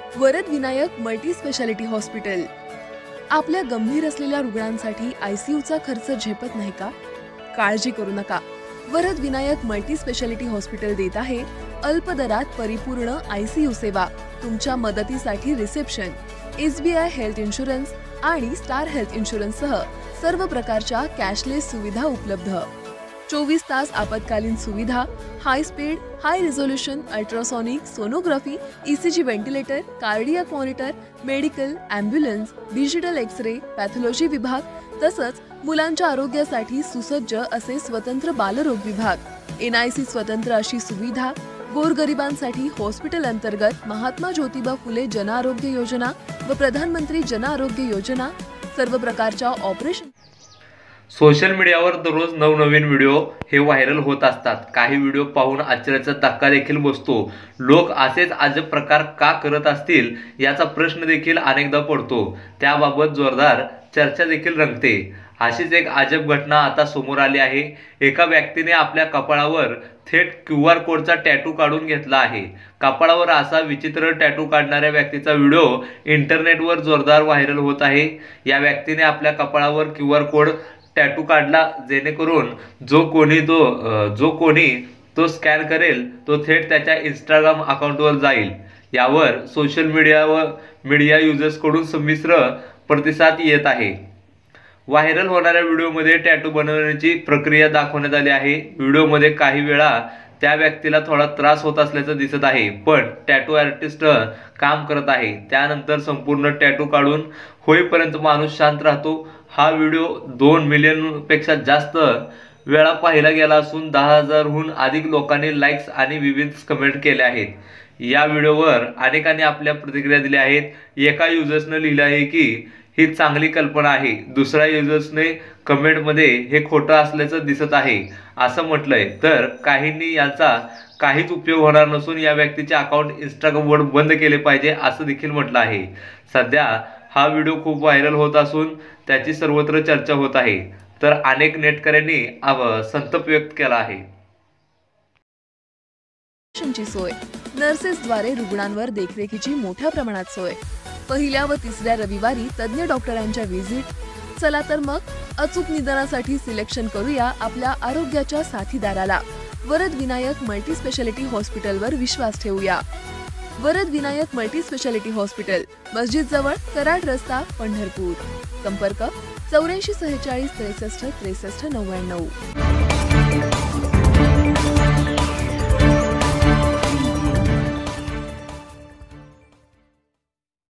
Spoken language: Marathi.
Varad Vinayak multi speciality hospital. आपल्या गंभीर असलेल्या रुग्णांसाठी आयसीयूचा खर्च झेपत नाही का? काळजी करू नका। Varad Vinayak multi speciality hospital देत आहे अल्प दरात परिपूर्ण आयसीयू सेवा। तुमच्या मदतीसाठी रिसेप्शन, एसबीआय हेल्थ इन्शुरन्स आणि स्टार हेल्थ इन्शुरन्स सह सर्व प्रकारच्या कॅशलेस सुविधा उपलब्ध। 24 तास आपत्कालीन सुविधा, high speed, high resolution ultrasonic sonography, ECG ventilator, cardiac monitor, medical, ambulance, digital x-ray, pathology विभाग, तसंच मुलांच्या आरोग्यासाठी सुसज्ज असे स्वतंत्र बालरोग विभाग, एनआयसी स्वतंत्र अशी सुविधा, गोरगरिबांसाठी हॉस्पिटल अंतर्गत महात्मा ज्योतिबा फुले जन आरोग्य योजना व प्रधानमंत्री जन आरोग्य योजना, सर्व प्रकारच्या ऑपरेशन। सोशल मीडियावर दररोज नवनवीन व्हिडिओ हे व्हायरल होत असतात। काही व्हिडिओ पाहून आश्चर्याचा धक्का देखील बसतो। लोक असेच अजब प्रकार का करत असतील याचा प्रश्न देखील अनेकदा पडतो। त्याबाबत जोरदार चर्चा देखील रंगते। अशीच एक अजब घटना आता समोर आली आहे। एका व्यक्तीने आपल्या कपाळावर थेट QR कोडचा टॅटू काढून घेतला आहे। कपाळावर असा विचित्र टॅटू काढणाऱ्या व्यक्तीचा व्हिडिओ इंटरनेटवर जोरदार व्हायरल होत आहे। या व्यक्तीने आपल्या कपाळावर QR कोड टॅटू काढला, जेणेकरून जो कोणी तो स्कॅन करेल तो थेट त्याच्या इंस्टाग्राम अकाउंटवर जाईल। यावर सोशल मीडिया युजर्सकडून संमिश्र प्रतिसाद येत आहे। व्हायरल होणाऱ्या व्हिडिओमध्ये टॅटू बनवण्याची प्रक्रिया दाखवण्यात आली आहे। व्हिडिओमध्ये काही वेळा त्या व्यक्तीला थोडा त्रास होत असल्याचं दिसत आहे, पण टॅटू आर्टिस्ट काम करत आहे। त्यानंतर संपूर्ण टॅटू काढून होईपर्यंत माणूस शांत राहतो। हा व्हिडिओ 2 मिलियन पेक्षा जास्त वेळा पाहिला गेला असून 10,000हून अधिक लोकांनी लाईक्स आणि विविध कमेंट केल्या आहेत। या व्हिडिओवर अनेकांनी आपल्या प्रतिक्रिया दिल्या आहेत। एका युजर्सने लिहिलं आहे की ही चांगली कल्पना आहे। दुसऱ्या युजर्सने कमेंटमध्ये हे खोटं असल्याचं दिसत आहे असं म्हटलंय, तर काहींनी याचा काहीच उपयोग होणार नसून या व्यक्तीचे अकाउंट इंस्टाग्रामवर बंद केले पाहिजे असं देखील म्हटलं आहे। सध्या हा व्हिडिओ खूप व्हायरल होत असून त्याची सर्वत्र चर्चा होत आहे, तर अनेक नेटकऱ्यांनी संताप व्यक्त केला आहे। सोय, नर्सेसद्वारे रुग्णांवर देखरेखीची मोठ्या प्रमाणात सोय, पहिल्या व तिसऱ्या रविवारी तज्ञ डॉक्टरांच्या व्हिजिट। चला तर मग अचूक निदानासाठी सिलेक्शन करूया आपल्या आरोग्याच्या साथीदाराला। वरद विनायक मल्टी स्पेशालिटी हॉस्पिटलवर विश्वास ठेवूया। Varad Vinayak multi speciality hospital, मस्जिद जवळ, कराड रस्ता, पंढरपूर। संपर्क 84 46 63 63 99।